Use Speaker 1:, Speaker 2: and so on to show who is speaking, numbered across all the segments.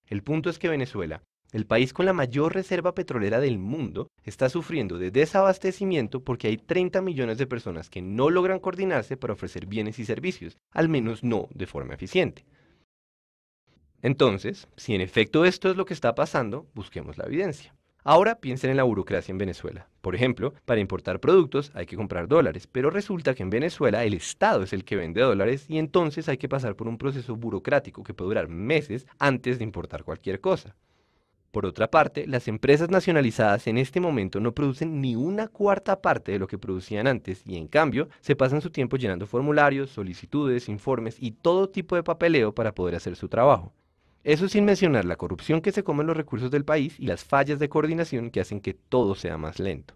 Speaker 1: El punto es que Venezuela, el país con la mayor reserva petrolera del mundo, está sufriendo de desabastecimiento porque hay 30 millones de personas que no logran coordinarse para ofrecer bienes y servicios, al menos no de forma eficiente. Entonces, si en efecto esto es lo que está pasando, busquemos la evidencia. Ahora piensen en la burocracia en Venezuela. Por ejemplo, para importar productos hay que comprar dólares, pero resulta que en Venezuela el Estado es el que vende dólares y entonces hay que pasar por un proceso burocrático que puede durar meses antes de importar cualquier cosa. Por otra parte, las empresas nacionalizadas en este momento no producen ni una cuarta parte de lo que producían antes y en cambio se pasan su tiempo llenando formularios, solicitudes, informes y todo tipo de papeleo para poder hacer su trabajo. Eso sin mencionar la corrupción que se come en los recursos del país y las fallas de coordinación que hacen que todo sea más lento.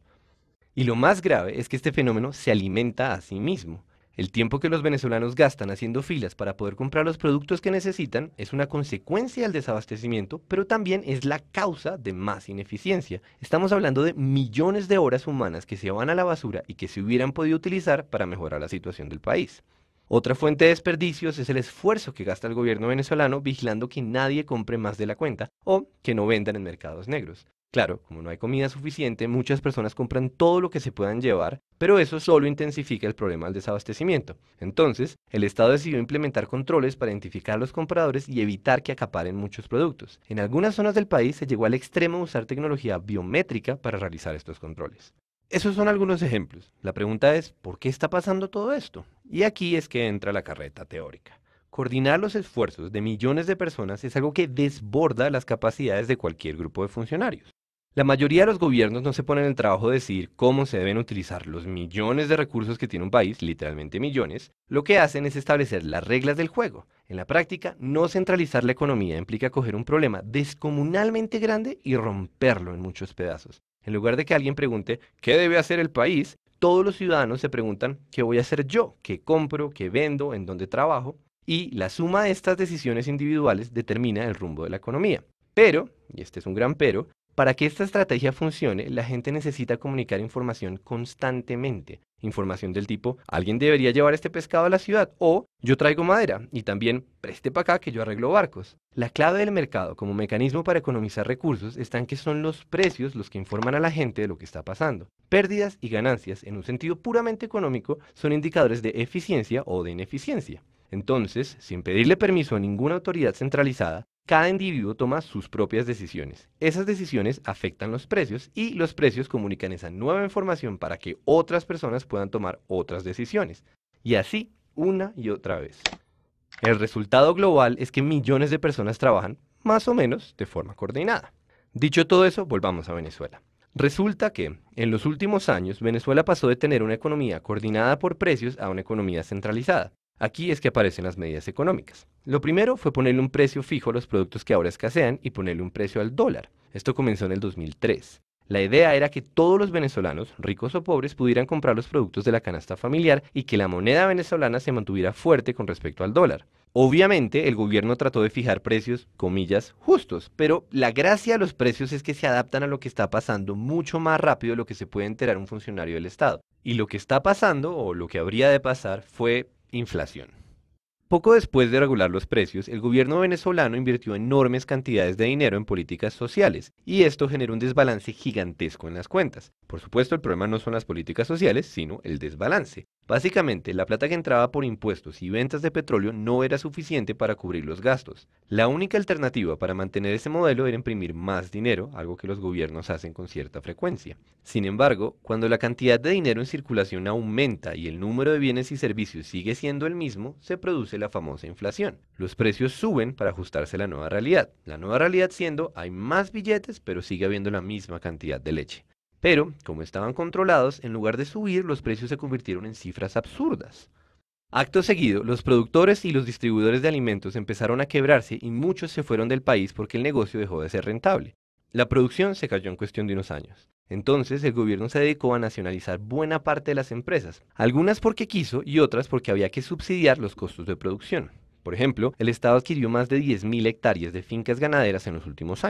Speaker 1: Y lo más grave es que este fenómeno se alimenta a sí mismo. El tiempo que los venezolanos gastan haciendo filas para poder comprar los productos que necesitan es una consecuencia del desabastecimiento, pero también es la causa de más ineficiencia. Estamos hablando de millones de horas humanas que se van a la basura y que se hubieran podido utilizar para mejorar la situación del país. Otra fuente de desperdicios es el esfuerzo que gasta el gobierno venezolano vigilando que nadie compre más de la cuenta o que no vendan en mercados negros. Claro, como no hay comida suficiente, muchas personas compran todo lo que se puedan llevar, pero eso solo intensifica el problema del desabastecimiento. Entonces, el Estado decidió implementar controles para identificar a los compradores y evitar que acaparen muchos productos. En algunas zonas del país se llegó al extremo de usar tecnología biométrica para realizar estos controles. Esos son algunos ejemplos. La pregunta es, ¿por qué está pasando todo esto? Y aquí es que entra la carreta teórica. Coordinar los esfuerzos de millones de personas es algo que desborda las capacidades de cualquier grupo de funcionarios. La mayoría de los gobiernos no se ponen el trabajo de decidir cómo se deben utilizar los millones de recursos que tiene un país, literalmente millones. Lo que hacen es establecer las reglas del juego. En la práctica, no centralizar la economía implica coger un problema descomunalmente grande y romperlo en muchos pedazos. En lugar de que alguien pregunte, ¿qué debe hacer el país? Todos los ciudadanos se preguntan, ¿qué voy a hacer yo? ¿Qué compro? ¿Qué vendo? ¿En dónde trabajo? Y la suma de estas decisiones individuales determina el rumbo de la economía. Pero, y este es un gran pero, para que esta estrategia funcione, la gente necesita comunicar información constantemente. Información del tipo, alguien debería llevar este pescado a la ciudad, o yo traigo madera, y también preste para acá que yo arreglo barcos. La clave del mercado como mecanismo para economizar recursos está en que son los precios los que informan a la gente de lo que está pasando. Pérdidas y ganancias, en un sentido puramente económico, son indicadores de eficiencia o de ineficiencia. Entonces, sin pedirle permiso a ninguna autoridad centralizada, cada individuo toma sus propias decisiones. Esas decisiones afectan los precios y los precios comunican esa nueva información para que otras personas puedan tomar otras decisiones. Y así, una y otra vez. El resultado global es que millones de personas trabajan, más o menos, de forma coordinada. Dicho todo eso, volvamos a Venezuela. Resulta que, en los últimos años, Venezuela pasó de tener una economía coordinada por precios a una economía centralizada. Aquí es que aparecen las medidas económicas. Lo primero fue ponerle un precio fijo a los productos que ahora escasean y ponerle un precio al dólar. Esto comenzó en el 2003. La idea era que todos los venezolanos, ricos o pobres, pudieran comprar los productos de la canasta familiar y que la moneda venezolana se mantuviera fuerte con respecto al dólar. Obviamente, el gobierno trató de fijar precios, comillas, justos, pero la gracia de los precios es que se adaptan a lo que está pasando mucho más rápido de lo que se puede enterar un funcionario del Estado. Y lo que está pasando, o lo que habría de pasar, fue inflación. Poco después de regular los precios, el gobierno venezolano invirtió enormes cantidades de dinero en políticas sociales, y esto generó un desbalance gigantesco en las cuentas. Por supuesto, el problema no son las políticas sociales, sino el desbalance. Básicamente, la plata que entraba por impuestos y ventas de petróleo no era suficiente para cubrir los gastos. La única alternativa para mantener ese modelo era imprimir más dinero, algo que los gobiernos hacen con cierta frecuencia. Sin embargo, cuando la cantidad de dinero en circulación aumenta y el número de bienes y servicios sigue siendo el mismo, se produce la famosa inflación. Los precios suben para ajustarse a la nueva realidad. La nueva realidad siendo, hay más billetes, pero sigue habiendo la misma cantidad de leche. Pero, como estaban controlados, en lugar de subir, los precios se convirtieron en cifras absurdas. Acto seguido, los productores y los distribuidores de alimentos empezaron a quebrarse y muchos se fueron del país porque el negocio dejó de ser rentable. La producción se cayó en cuestión de unos años. Entonces, el gobierno se dedicó a nacionalizar buena parte de las empresas, algunas porque quiso y otras porque había que subsidiar los costos de producción. Por ejemplo, el Estado adquirió más de 10.000 hectáreas de fincas ganaderas en los últimos años.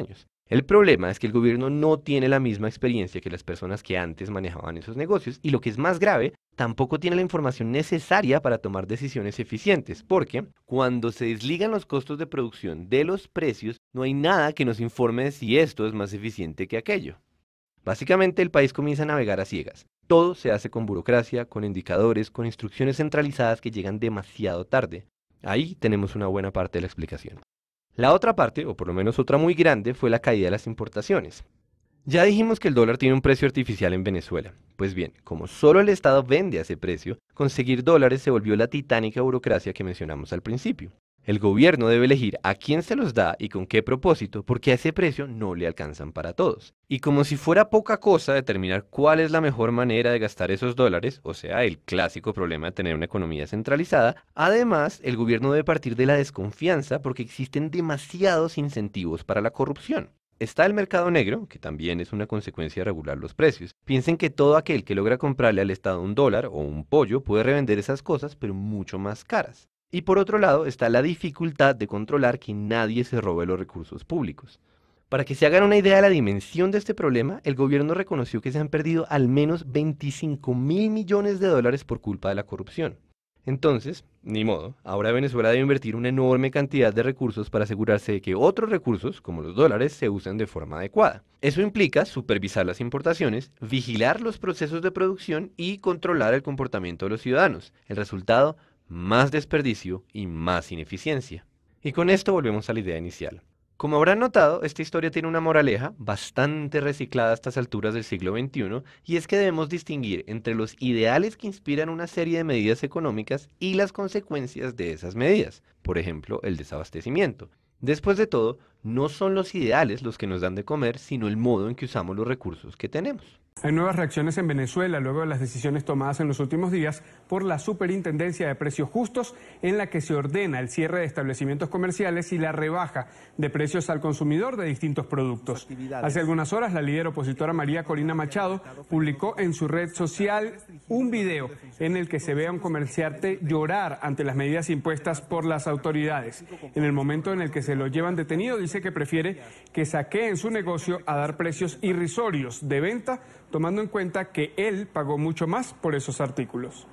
Speaker 1: El problema es que el gobierno no tiene la misma experiencia que las personas que antes manejaban esos negocios y lo que es más grave, tampoco tiene la información necesaria para tomar decisiones eficientes, porque cuando se desligan los costos de producción de los precios, no hay nada que nos informe de si esto es más eficiente que aquello. Básicamente el país comienza a navegar a ciegas. Todo se hace con burocracia, con indicadores, con instrucciones centralizadas que llegan demasiado tarde. Ahí tenemos una buena parte de la explicación. La otra parte, o por lo menos otra muy grande, fue la caída de las importaciones. Ya dijimos que el dólar tiene un precio artificial en Venezuela. Pues bien, como solo el Estado vende a ese precio, conseguir dólares se volvió la titánica burocracia que mencionamos al principio. El gobierno debe elegir a quién se los da y con qué propósito, porque a ese precio no le alcanzan para todos. Y como si fuera poca cosa determinar cuál es la mejor manera de gastar esos dólares, o sea, el clásico problema de tener una economía centralizada, además, el gobierno debe partir de la desconfianza porque existen demasiados incentivos para la corrupción. Está el mercado negro, que también es una consecuencia de regular los precios. Piensen que todo aquel que logra comprarle al Estado un dólar o un pollo puede revender esas cosas, pero mucho más caras. Y por otro lado está la dificultad de controlar que nadie se robe los recursos públicos. Para que se hagan una idea de la dimensión de este problema, el gobierno reconoció que se han perdido al menos 25.000 millones de dólares por culpa de la corrupción. Entonces, ni modo, ahora Venezuela debe invertir una enorme cantidad de recursos para asegurarse de que otros recursos, como los dólares, se usen de forma adecuada. Eso implica supervisar las importaciones, vigilar los procesos de producción y controlar el comportamiento de los ciudadanos. El resultado, más desperdicio y más ineficiencia. Y con esto volvemos a la idea inicial. Como habrán notado, esta historia tiene una moraleja bastante reciclada a estas alturas del siglo XXI, y es que debemos distinguir entre los ideales que inspiran una serie de medidas económicas y las consecuencias de esas medidas, por ejemplo, el desabastecimiento. Después de todo, no son los ideales los que nos dan de comer, sino el modo en que usamos los recursos que tenemos.
Speaker 2: Hay nuevas reacciones en Venezuela luego de las decisiones tomadas en los últimos días por la Superintendencia de Precios Justos, en la que se ordena el cierre de establecimientos comerciales y la rebaja de precios al consumidor de distintos productos. Hace algunas horas, la líder opositora María Corina Machado publicó en su red social un video en el que se ve a un comerciante llorar ante las medidas impuestas por las autoridades. En el momento en el que se lo llevan detenido, dice que prefiere que saqueen su negocio a dar precios irrisorios de venta, tomando en cuenta que él pagó mucho más por esos artículos.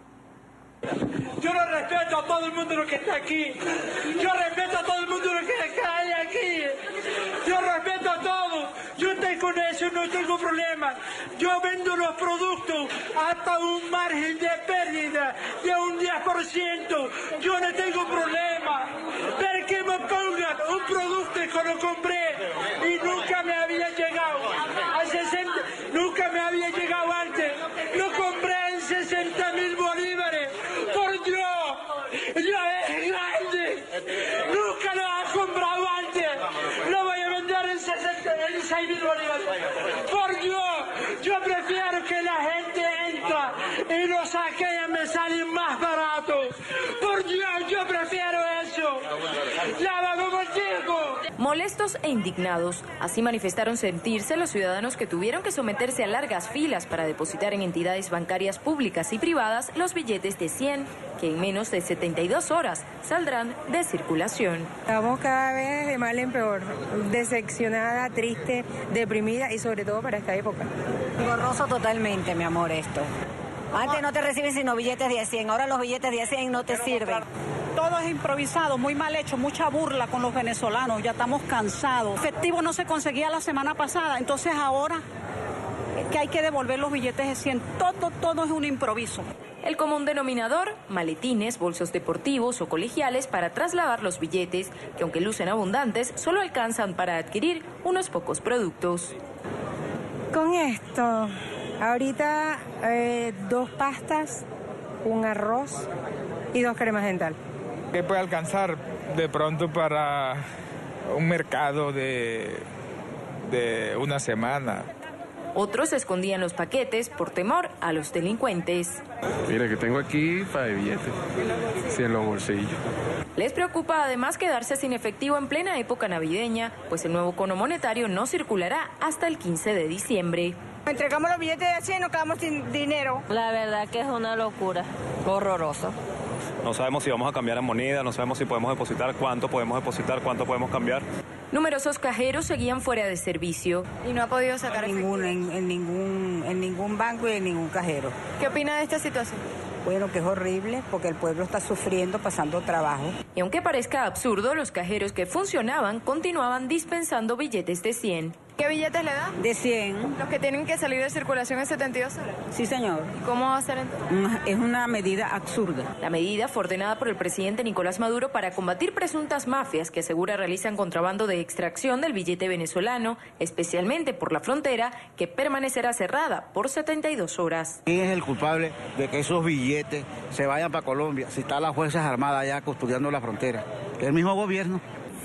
Speaker 3: Yo no respeto a todo el mundo lo que está aquí. Yo respeto a todo el mundo lo que hay aquí. Yo respeto a todo. Yo con eso no tengo problema. Yo vendo los productos hasta un margen de pérdida de un 10%. Yo no tengo problema. Pero que me pongan un producto que lo compré y nunca me había llegado. Nunca me había llegado antes. Lo compré en 60.000 bolívares. Por Dios, ya es grande. Nunca lo ha comprado antes. Lo voy a vender en 6.000 bolívares. Por Dios, yo prefiero que la gente entra y lo saqueen, me salen más baratos. Por Dios, yo prefiero eso. ¡Lávame contigo!
Speaker 4: Molestos e indignados, así manifestaron sentirse los ciudadanos que tuvieron que someterse a largas filas para depositar en entidades bancarias públicas y privadas los billetes de 100, que en menos de 72 horas saldrán de circulación.
Speaker 5: Estamos cada vez de mal en peor, decepcionada, triste, deprimida y sobre todo para esta época.
Speaker 6: Borroso totalmente, mi amor, esto. Antes no te reciben sino billetes de 100, ahora los billetes de 100 no te sirven.
Speaker 7: Todo es improvisado, muy mal hecho, mucha burla con los venezolanos, ya estamos cansados. Efectivo no se conseguía la semana pasada, entonces ahora que hay que devolver los billetes de 100, todo es un improviso.
Speaker 4: El común denominador, maletines, bolsos deportivos o colegiales para trasladar los billetes, que aunque lucen abundantes, solo alcanzan para adquirir unos pocos productos.
Speaker 5: Con esto, ahorita 2 pastas, un arroz y 2 cremas dental.
Speaker 8: ¿Qué puede alcanzar de pronto para un mercado de una semana?
Speaker 4: Otros escondían los paquetes por temor a los delincuentes.
Speaker 9: Mira que tengo aquí para de billetes, sí, en los bolsillos.
Speaker 4: Les preocupa además quedarse sin efectivo en plena época navideña, pues el nuevo cono monetario no circulará hasta el 15 de diciembre.
Speaker 5: Entregamos los billetes de 100 y nos quedamos sin dinero.
Speaker 6: La verdad que es una locura, horroroso.
Speaker 10: No sabemos si vamos a cambiar la moneda, no sabemos si podemos depositar, cuánto podemos cambiar.
Speaker 4: Numerosos cajeros seguían fuera de servicio.
Speaker 10: ¿Y no ha podido sacar
Speaker 6: en ningún banco y en ningún cajero.
Speaker 10: ¿Qué opina de esta situación?
Speaker 6: Bueno, que es horrible porque el pueblo está sufriendo, pasando trabajo.
Speaker 4: Y aunque parezca absurdo, los cajeros que funcionaban continuaban dispensando billetes de 100.
Speaker 10: ¿Qué billetes le dan?
Speaker 6: De 100.
Speaker 10: ¿Los que tienen que salir de circulación en 72 horas?
Speaker 6: Sí, señor.
Speaker 10: ¿Y cómo va a ser entonces?
Speaker 6: Es una medida absurda.
Speaker 4: La medida fue ordenada por el presidente Nicolás Maduro para combatir presuntas mafias que asegura realizan contrabando de extracción del billete venezolano, especialmente por la frontera, que permanecerá cerrada por 72 horas.
Speaker 11: ¿Quién es el culpable de que esos billetes se vayan para Colombia si están las Fuerzas Armadas allá custodiando la frontera? El mismo gobierno.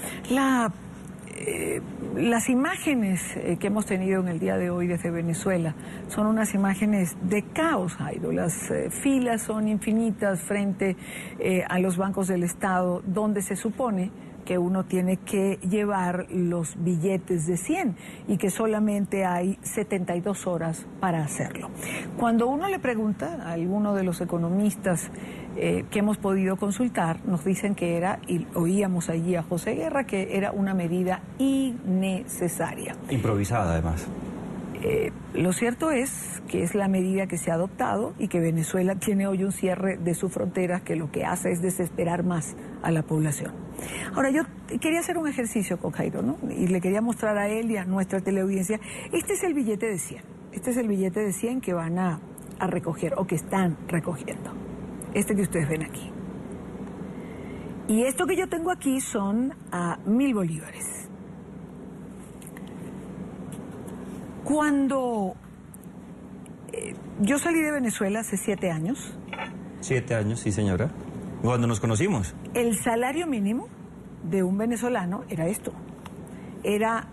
Speaker 12: Las imágenes que hemos tenido en el día de hoy desde Venezuela son unas imágenes de caos, Jairo. Las filas son infinitas frente a los bancos del Estado, donde se supone que uno tiene que llevar los billetes de 100 y que solamente hay 72 horas para hacerlo. Cuando uno le pregunta a alguno de los economistas que hemos podido consultar, nos dicen que era, y oíamos allí a José Guerra, que era una medida innecesaria.
Speaker 13: Improvisada, además.
Speaker 12: Lo cierto es que es la medida que se ha adoptado y que Venezuela tiene hoy un cierre de sus fronteras que lo que hace es desesperar más a la población. Ahora, yo quería hacer un ejercicio con Jairo, ¿no? Y le quería mostrar a él y a nuestra teleaudiencia. Este es el billete de 100. Este es el billete de 100 que van a recoger o que están recogiendo. Este que ustedes ven aquí. Y esto que yo tengo aquí son 1.000 bolívares. Cuando yo salí de Venezuela hace 7 años.
Speaker 13: 7 años, sí, señora. Cuando nos conocimos.
Speaker 12: El salario mínimo de un venezolano era esto. Era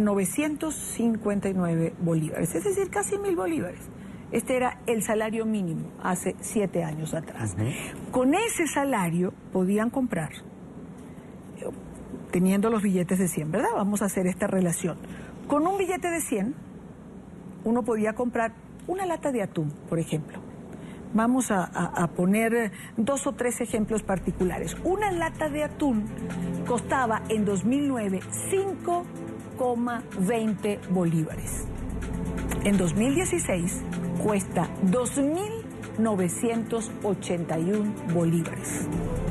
Speaker 12: 959 bolívares, es decir, casi 1.000 bolívares. Este era el salario mínimo hace 7 años atrás. Con ese salario podían comprar, teniendo los billetes de 100, ¿verdad? Vamos a hacer esta relación. Con un billete de 100, uno podía comprar una lata de atún, por ejemplo. Vamos a poner 2 o 3 ejemplos particulares. Una lata de atún costaba en 2009 5,20 bolívares. En 2016 cuesta 2.981 bolívares.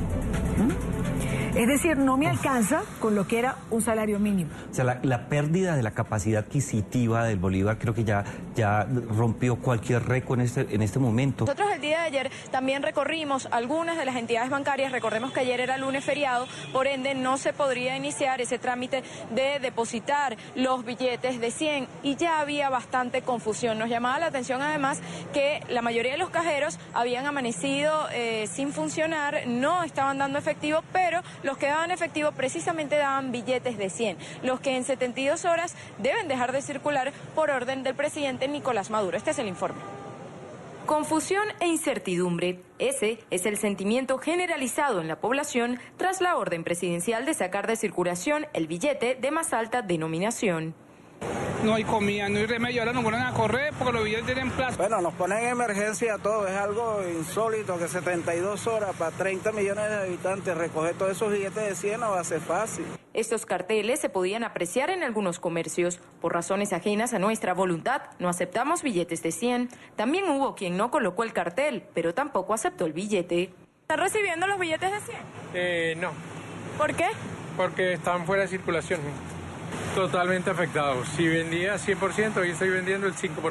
Speaker 12: Es decir, no me alcanza con lo que era un salario mínimo.
Speaker 13: O sea, la pérdida de la capacidad adquisitiva del bolívar creo que ya rompió cualquier récord en este momento.
Speaker 10: Nosotros el día de ayer también recorrimos algunas de las entidades bancarias. Recordemos que ayer era lunes feriado, por ende no se podría iniciar ese trámite de depositar los billetes de 100 y ya había bastante confusión. Nos llamaba la atención además que la mayoría de los cajeros habían amanecido sin funcionar, no estaban dando efectivo, pero los que daban efectivo precisamente daban billetes de 100, los que en 72 horas deben dejar de circular por orden del presidente Nicolás Maduro. Este es el informe.
Speaker 4: Confusión e incertidumbre. Ese es el sentimiento generalizado en la población tras la orden presidencial de sacar de circulación el billete de más alta denominación.
Speaker 14: No hay comida, no hay remedio, ahora nos ponen a correr porque los billetes tienen plazo.
Speaker 11: Bueno, nos ponen en emergencia a todos, es algo insólito que 72 horas para 30 millones de habitantes, recoger todos esos billetes de 100 no va a ser fácil.
Speaker 4: Estos carteles se podían apreciar en algunos comercios. Por razones ajenas a nuestra voluntad, no aceptamos billetes de 100. También hubo quien no colocó el cartel, pero tampoco aceptó el billete.
Speaker 10: ¿Están recibiendo los billetes de 100?
Speaker 14: No.
Speaker 10: ¿Por qué?
Speaker 14: Porque están fuera de circulación. Totalmente afectados. Si vendía 100%, hoy estoy vendiendo el 5%.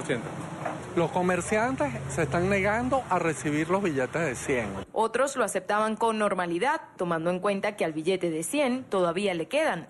Speaker 15: Los comerciantes se están negando a recibir los billetes de 100.
Speaker 4: Otros lo aceptaban con normalidad, tomando en cuenta que al billete de 100 todavía le quedan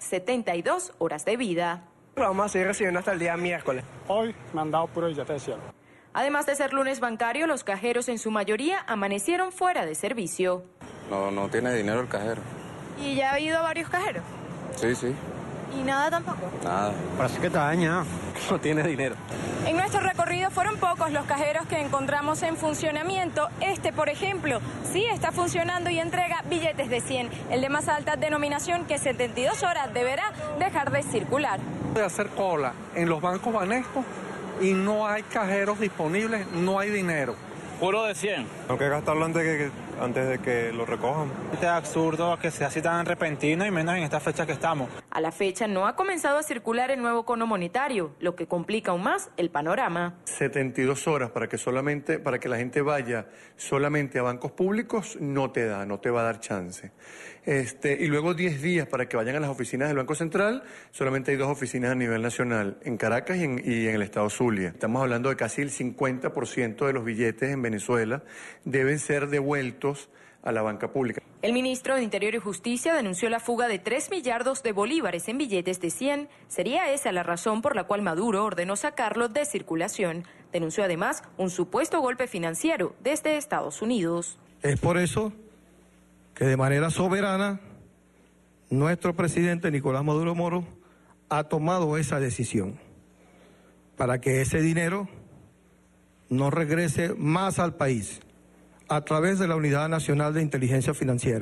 Speaker 4: 72 horas de vida.
Speaker 16: Lo vamos a seguir recibiendo hasta el día miércoles.
Speaker 2: Hoy me han dado puro billete de 100.
Speaker 4: Además de ser lunes bancario, los cajeros en su mayoría amanecieron fuera de servicio.
Speaker 9: No tiene dinero el cajero.
Speaker 10: ¿Y ya ha ido a varios cajeros?
Speaker 9: Sí, sí.
Speaker 10: ¿Y nada tampoco?
Speaker 9: Nada.
Speaker 16: Parece que está dañado. No tiene dinero.
Speaker 10: En nuestro recorrido fueron pocos los cajeros que encontramos en funcionamiento. Este, por ejemplo, sí está funcionando y entrega billetes de 100. El de más alta denominación que 72 horas deberá dejar de circular.
Speaker 15: De hacer cola en los bancos Banesco y no hay cajeros disponibles, no hay dinero.
Speaker 17: Puro de 100.
Speaker 18: Tengo que gastarlo antes de que lo recojan.
Speaker 17: Es absurdo que sea así tan repentino y menos en esta fecha que estamos.
Speaker 4: A la fecha no ha comenzado a circular el nuevo cono monetario, lo que complica aún más el panorama.
Speaker 17: 72 horas para que la gente vaya solamente a bancos públicos no te va a dar chance. Y luego 10 días para que vayan a las oficinas del Banco Central, solamente hay 2 oficinas a nivel nacional, en Caracas y en el estado Zulia. Estamos hablando de casi el 50% de los billetes en Venezuela deben ser devueltos a la banca pública.
Speaker 4: El ministro de Interior y Justicia denunció la fuga de 3 millardos de bolívares en billetes de 100. Sería esa la razón por la cual Maduro ordenó sacarlo de circulación. Denunció además un supuesto golpe financiero desde Estados Unidos.
Speaker 18: Es por eso que de manera soberana nuestro presidente Nicolás Maduro Moro ha tomado esa decisión para que ese dinero no regrese más al país a través de la Unidad Nacional de Inteligencia Financiera,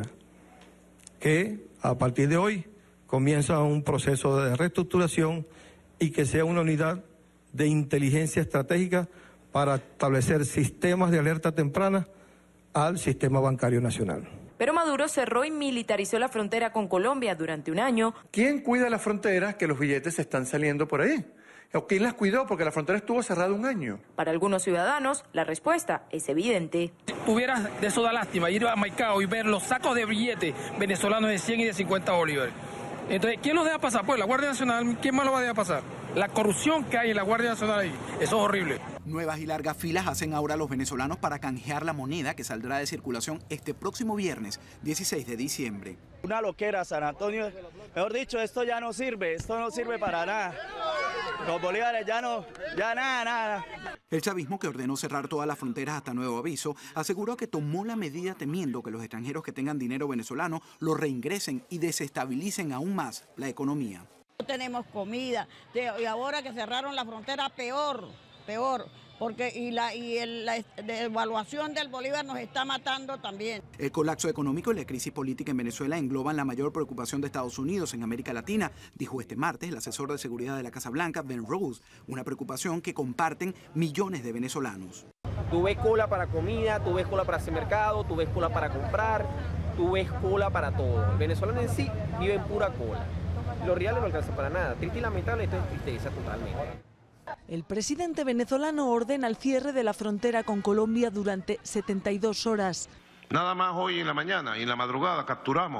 Speaker 18: que a partir de hoy comienza un proceso de reestructuración y que sea una unidad de inteligencia estratégica para establecer sistemas de alerta temprana al sistema bancario nacional.
Speaker 4: Pero Maduro cerró y militarizó la frontera con Colombia durante un año.
Speaker 17: ¿Quién cuida las fronteras que los billetes están saliendo por ahí? ¿O quién las cuidó? Porque la frontera estuvo cerrada un año.
Speaker 4: Para algunos ciudadanos, la respuesta es evidente.
Speaker 19: Hubiera de eso da lástima ir a Maicao y ver los sacos de billetes venezolanos de 100 y de 50 bolívares. Entonces, ¿quién los deja pasar? Pues la Guardia Nacional, ¿quién más lo va a dejar pasar? La corrupción que hay en la Guardia Nacional ahí, eso es horrible.
Speaker 20: Nuevas y largas filas hacen ahora a los venezolanos para canjear la moneda que saldrá de circulación este próximo viernes, 16 de diciembre.
Speaker 21: Una loquera, San Antonio. Mejor dicho, esto ya no sirve, esto no sirve para nada. Los bolívares ya nada.
Speaker 20: El chavismo, que ordenó cerrar todas las fronteras hasta nuevo aviso, aseguró que tomó la medida temiendo que los extranjeros que tengan dinero venezolano lo reingresen y desestabilicen aún más la economía.
Speaker 22: No tenemos comida y ahora que cerraron la frontera peor, porque la devaluación del bolívar nos está matando también.
Speaker 20: El colapso económico y la crisis política en Venezuela engloban la mayor preocupación de Estados Unidos en América Latina, dijo este martes el asesor de seguridad de la Casa Blanca, Ben Rhodes, una preocupación que comparten millones de venezolanos.
Speaker 23: Tú ves cola para comida, tú ves cola para hacer mercado, tú ves cola para comprar, tú ves cola para todo. El venezolano en sí vive en pura cola. Los reales no alcanzan para nada. Triste y lamentable, esto es tristeza totalmente.
Speaker 24: El presidente venezolano ordena el cierre de la frontera con Colombia durante 72 horas.
Speaker 25: Nada más hoy en la mañana y en la madrugada capturamos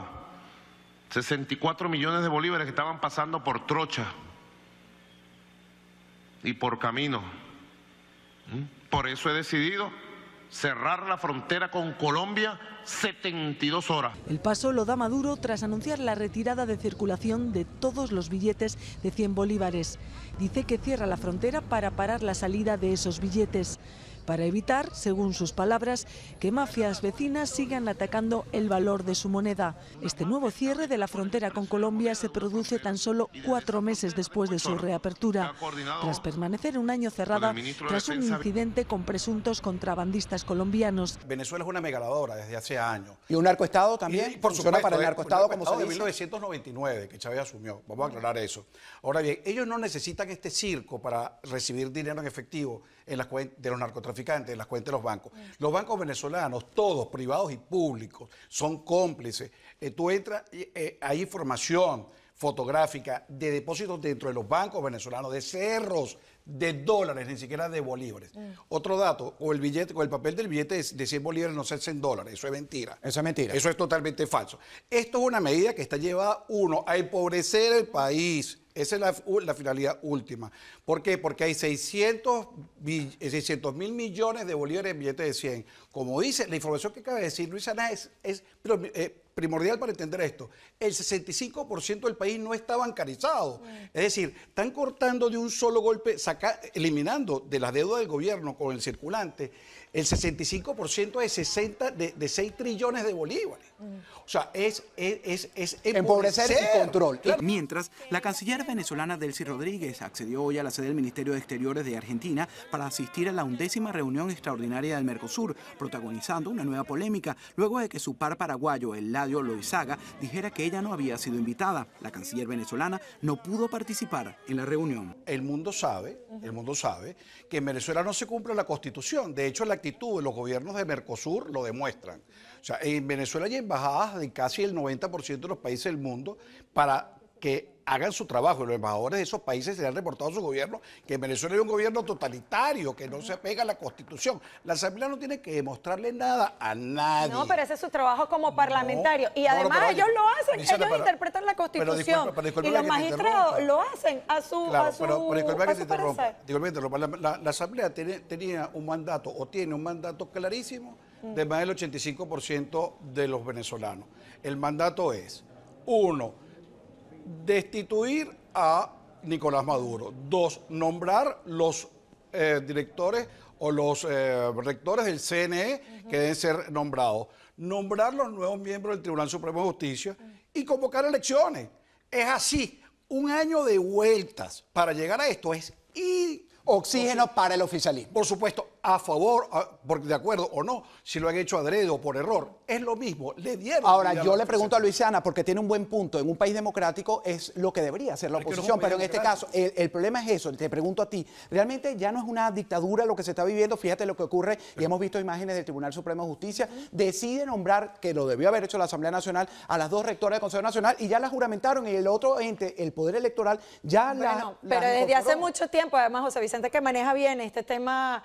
Speaker 25: 64 millones de bolívares que estaban pasando por trocha y por camino. Por eso he decidido cerrar la frontera con Colombia 72 horas.
Speaker 24: El paso lo da Maduro tras anunciar la retirada de circulación de todos los billetes de 100 bolívares. Dice que cierra la frontera para parar la salida de esos billetes, para evitar, según sus palabras, que mafias vecinas sigan atacando el valor de su moneda. Este nuevo cierre de la frontera con Colombia se produce tan solo 4 meses después de su reapertura, tras permanecer un año cerrada tras un incidente con presuntos contrabandistas colombianos.
Speaker 26: Venezuela es una megaladora desde hace años.
Speaker 27: ¿Y un narcoestado también?
Speaker 26: Y, por
Speaker 27: ¿Funciona
Speaker 26: supuesto,
Speaker 27: para el narcoestado, como se
Speaker 26: de
Speaker 27: dice?
Speaker 26: 1999, que Chávez asumió. Vamos a aclarar eso. Ahora bien, ellos no necesitan este circo para recibir dinero en efectivo en las cuentas de los narcotraficantes, en las cuentas de los bancos. Los bancos venezolanos, todos, privados y públicos, son cómplices. Tú entras, hay información fotográfica de depósitos dentro de los bancos venezolanos, de cerros de dólares, ni siquiera de bolívares. Otro dato, o el papel del billete de 100 bolívares no se hace en dólares, eso es mentira.
Speaker 27: Eso es mentira.
Speaker 26: Eso es totalmente falso. Esto es una medida que está llevada, a empobrecer el país. Esa es la finalidad última. ¿Por qué? Porque hay 600 mil millones de bolívares en billetes de 100. Como dice, la información que acaba de decir Luis Ana es primordial para entender esto. El 65% del país no está bancarizado. Es decir, están cortando de un solo golpe, eliminando de las deudas del gobierno con el circulante, el 65% de 6 trillones de bolívares. O sea, es
Speaker 27: empobrecer y control.
Speaker 20: Mientras, la canciller venezolana Delcy Rodríguez accedió hoy a la sede del Ministerio de Exteriores de Argentina para asistir a la 11ª reunión extraordinaria del Mercosur, protagonizando una nueva polémica luego de que su par paraguayo, Eladio Loizaga, dijera que ella no había sido invitada. La canciller venezolana no pudo participar en la reunión.
Speaker 26: El mundo sabe que en Venezuela no se cumple la Constitución. De hecho, la actitud de los gobiernos de Mercosur lo demuestran. O sea, en Venezuela hay embajadas de casi el 90% de los países del mundo para que hagan su trabajo. Y los embajadores de esos países se le han reportado a su gobierno que en Venezuela hay un gobierno totalitario, que no se apega a la Constitución. La Asamblea no tiene que demostrarle nada a nadie.
Speaker 1: No, pero ese es su trabajo como parlamentario. Y además ellos lo hacen, ellos interpretan la Constitución. Y los magistrados lo hacen a su
Speaker 26: parecer. La Asamblea tenía un mandato, o tiene un mandato clarísimo de más del 85% de los venezolanos. El mandato es, 1, destituir a Nicolás Maduro. 2, nombrar los directores o los rectores del CNE que deben ser nombrados. Nombrar los nuevos miembros del Tribunal Supremo de Justicia y convocar elecciones. Es así. Un año de vueltas para llegar a esto es
Speaker 27: oxígeno para el oficialismo.
Speaker 26: Por supuesto, a favor, porque de acuerdo o no, si lo han hecho adrede o por error, es lo mismo, le dieron.
Speaker 27: Ahora, yo le pregunto a Luisiana, porque tiene un buen punto, en un país democrático es lo que debería hacer la oposición, pero en este caso, el problema es eso, te pregunto a ti, realmente ya no es una dictadura lo que se está viviendo, fíjate lo que ocurre, y hemos visto imágenes del Tribunal Supremo de Justicia, decide nombrar, que lo debió haber hecho la Asamblea Nacional, a las 2 rectoras del Consejo Nacional, y ya la juramentaron, y el otro ente, el Poder Electoral, ya
Speaker 1: pero desde hace mucho tiempo, además, José Vicente, que maneja bien este tema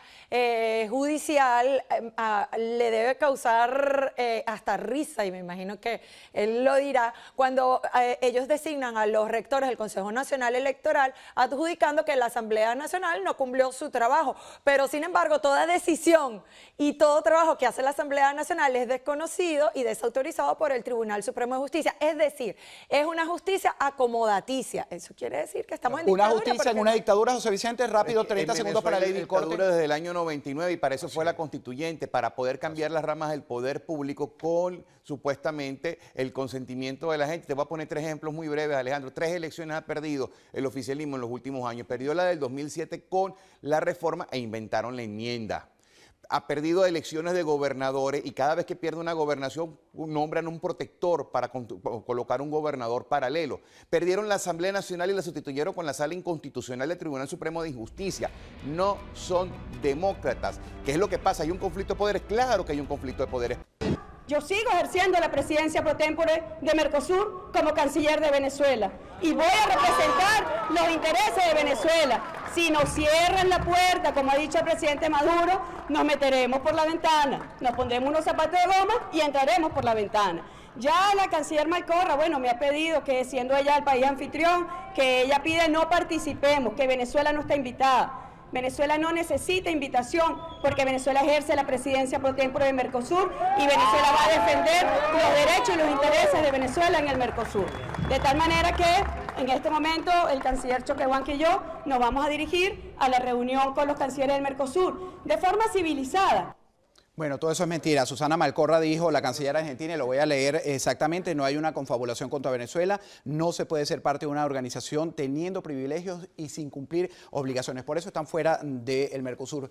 Speaker 1: judicial, le debe causar hasta risa, y me imagino que él lo dirá, cuando ellos designan a los rectores del Consejo Nacional Electoral, adjudicando que la Asamblea Nacional no cumplió su trabajo. Pero, sin embargo, toda decisión y todo trabajo que hace la Asamblea Nacional es desconocido y desautorizado por el Tribunal Supremo de Justicia. Es decir, es una justicia acomodaticia. Eso quiere decir que estamos en
Speaker 27: una
Speaker 1: dictadura.
Speaker 27: Justicia en una dictadura, José Vicente, rápido, 30 segundos para David Corte.
Speaker 3: Desde el año 99, y para eso fue la constituyente, para poder cambiar las ramas del poder público con supuestamente el consentimiento de la gente. Te voy a poner 3 ejemplos muy breves, Alejandro. 3 elecciones ha perdido el oficialismo en los últimos años. Perdió la del 2007 con la reforma e inventaron la enmienda. Ha perdido elecciones de gobernadores y cada vez que pierde una gobernación nombran un protector para colocar un gobernador paralelo. Perdieron la Asamblea Nacional y la sustituyeron con la Sala Inconstitucional del Tribunal Supremo de Justicia. No son demócratas. ¿Qué es lo que pasa? ¿Hay un conflicto de poderes? Claro que hay un conflicto de poderes.
Speaker 5: Yo sigo ejerciendo la presidencia pro tempore de Mercosur como canciller de Venezuela y voy a representar los intereses de Venezuela. Si nos cierran la puerta, como ha dicho el presidente Maduro, nos meteremos por la ventana, nos pondremos unos zapatos de goma y entraremos por la ventana. Ya la canciller Malcorra, bueno, me ha pedido que, siendo ella el país anfitrión, que ella pide no participemos, que Venezuela no está invitada. Venezuela no necesita invitación porque Venezuela ejerce la presidencia pro tempore de Mercosur y Venezuela va a defender los derechos y los intereses de Venezuela en el Mercosur. De tal manera que en este momento el canciller Choquehuanca y yo nos vamos a dirigir a la reunión con los cancilleres del Mercosur de forma civilizada.
Speaker 27: Bueno, todo eso es mentira. Susana Malcorra dijo, la canciller argentina, y lo voy a leer exactamente, no hay una confabulación contra Venezuela, no se puede ser parte de una organización teniendo privilegios y sin cumplir obligaciones. Por eso están fuera del Mercosur.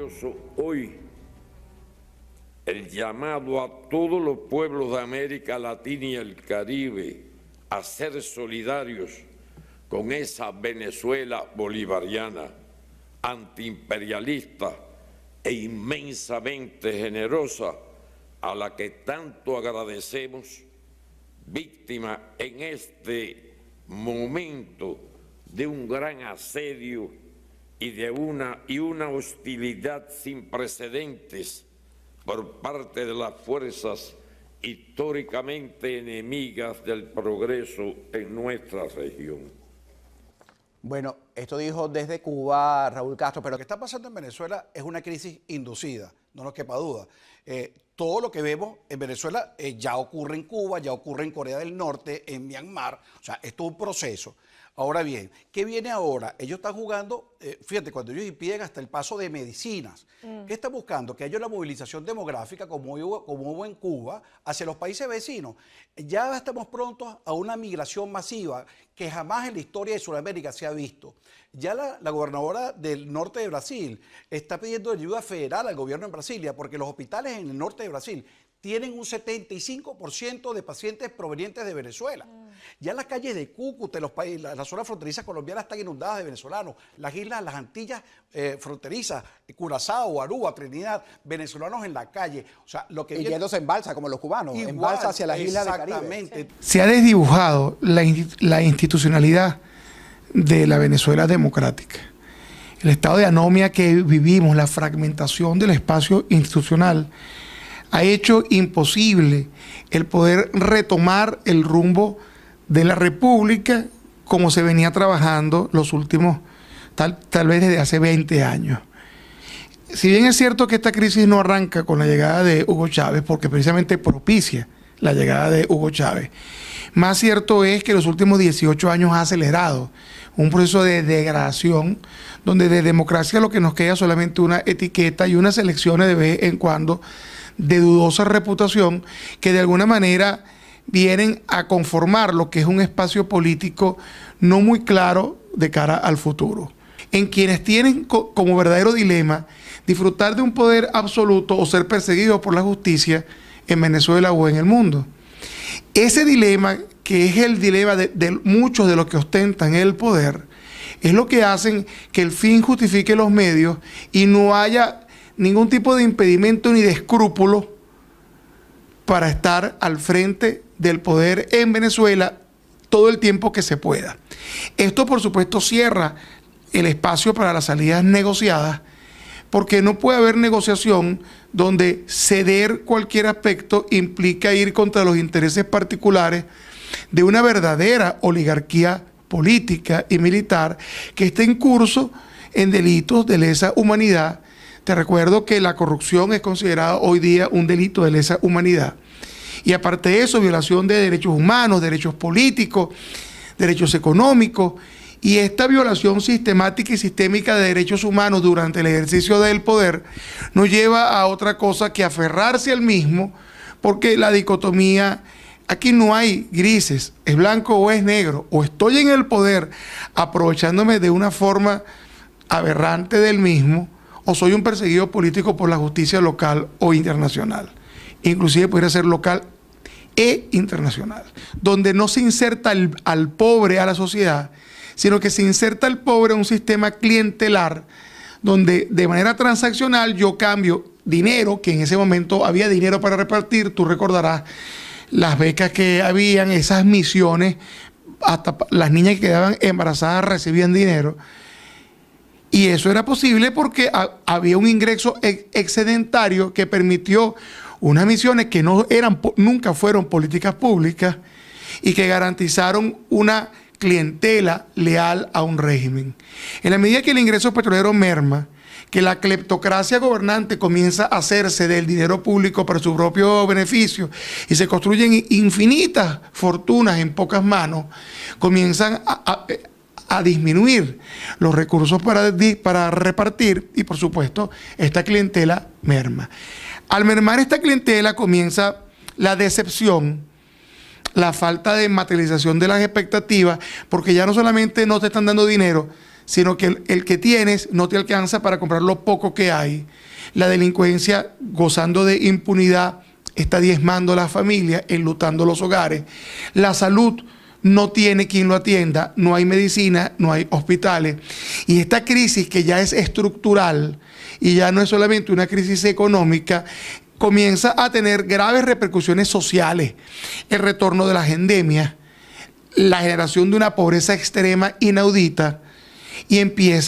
Speaker 6: Hoy, el llamado a todos los pueblos de América Latina y el Caribe a ser solidarios con esa Venezuela bolivariana, antiimperialista, e inmensamente generosa, a la que tanto agradecemos, víctima en este momento de un gran asedio y de una hostilidad sin precedentes por parte de las fuerzas históricamente enemigas del progreso en nuestra región.
Speaker 27: Bueno, esto dijo desde Cuba Raúl Castro, pero
Speaker 26: lo que está pasando en Venezuela es una crisis inducida, no nos quepa duda. Todo lo que vemos en Venezuela ya ocurre en Cuba, ya ocurre en Corea del Norte, en Myanmar, o sea, esto es un proceso. Ahora bien, ¿qué viene ahora? Ellos están jugando, fíjate, cuando ellos impiden hasta el paso de medicinas, ¿qué están buscando? Que haya una movilización demográfica como hubo en Cuba hacia los países vecinos. Ya estamos prontos a una migración masiva que jamás en la historia de Sudamérica se ha visto. Ya la gobernadora del norte de Brasil está pidiendo ayuda federal al gobierno en Brasilia porque los hospitales en el norte de Brasil tienen un 75% de pacientes provenientes de Venezuela. Ya las calles de Cúcuta, los países, las zonas fronterizas colombianas están inundadas de venezolanos. Las islas, las Antillas fronterizas, Curazao, Aruba, Trinidad, venezolanos en la calle. O sea, lo que
Speaker 27: yéndose en balsa, como los cubanos, en balsa hacia las islas del Caribe.
Speaker 26: Exactamente.
Speaker 2: Se ha desdibujado la institucionalidad de la Venezuela democrática. El estado de anomia que vivimos, la fragmentación del espacio institucional, ha hecho imposible el poder retomar el rumbo de la República como se venía trabajando los últimos, tal vez desde hace 20 años. Si bien es cierto que esta crisis no arranca con la llegada de Hugo Chávez, porque precisamente propicia la llegada de Hugo Chávez, más cierto es que los últimos 18 años ha acelerado un proceso de degradación, donde de democracia lo que nos queda es solamente una etiqueta y unas elecciones de vez en cuando de dudosa reputación que de alguna manera vienen a conformar lo que es un espacio político no muy claro de cara al futuro. En quienes tienen como verdadero dilema disfrutar de un poder absoluto o ser perseguidos por la justicia en Venezuela o en el mundo. Ese dilema, que es el dilema de muchos de los que ostentan el poder, es lo que hacen que el fin justifique los medios y no haya ningún tipo de impedimento ni de escrúpulo para estar al frente del poder en Venezuela todo el tiempo que se pueda. Esto, por supuesto, cierra el espacio para las salidas negociadas, porque no puede haber negociación donde ceder cualquier aspecto implica ir contra los intereses particulares de una verdadera oligarquía política y militar que está en curso en delitos de lesa humanidad. Te recuerdo que la corrupción es considerada hoy día un delito de lesa humanidad. Y aparte de eso, violación de derechos humanos, derechos políticos, derechos económicos. Y esta violación sistemática y sistémica de derechos humanos durante el ejercicio del poder nos lleva a otra cosa que aferrarse al mismo, porque la dicotomía, aquí no hay grises, es blanco o es negro, o estoy en el poder aprovechándome de una forma aberrante del mismo, o soy un perseguido político por la justicia local o internacional. Inclusive podría ser local e internacional, donde no se inserta al pobre a la sociedad, sino que se inserta al pobre en un sistema clientelar, donde de manera transaccional yo cambio dinero, que en ese momento había dinero para repartir, tú recordarás las becas que habían, esas misiones, hasta las niñas que quedaban embarazadas recibían dinero. Y eso era posible porque había un ingreso excedentario que permitió unas misiones que nunca fueron políticas públicas y que garantizaron una clientela leal a un régimen. En la medida que el ingreso petrolero merma, que la cleptocracia gobernante comienza a hacerse del dinero público para su propio beneficio y se construyen infinitas fortunas en pocas manos, comienzan a disminuir los recursos para repartir y, por supuesto, esta clientela merma. Al mermar esta clientela comienza la decepción, la falta de materialización de las expectativas, porque ya no solamente no te están dando dinero, sino que el que tienes no te alcanza para comprar lo poco que hay. La delincuencia, gozando de impunidad, está diezmando a las familias, enlutando los hogares. La salud no tiene quien lo atienda, no hay medicina, no hay hospitales. Y esta crisis, que ya es estructural y ya no es solamente una crisis económica, comienza a tener graves repercusiones sociales. El retorno de las endemias, la generación de una pobreza extrema inaudita, y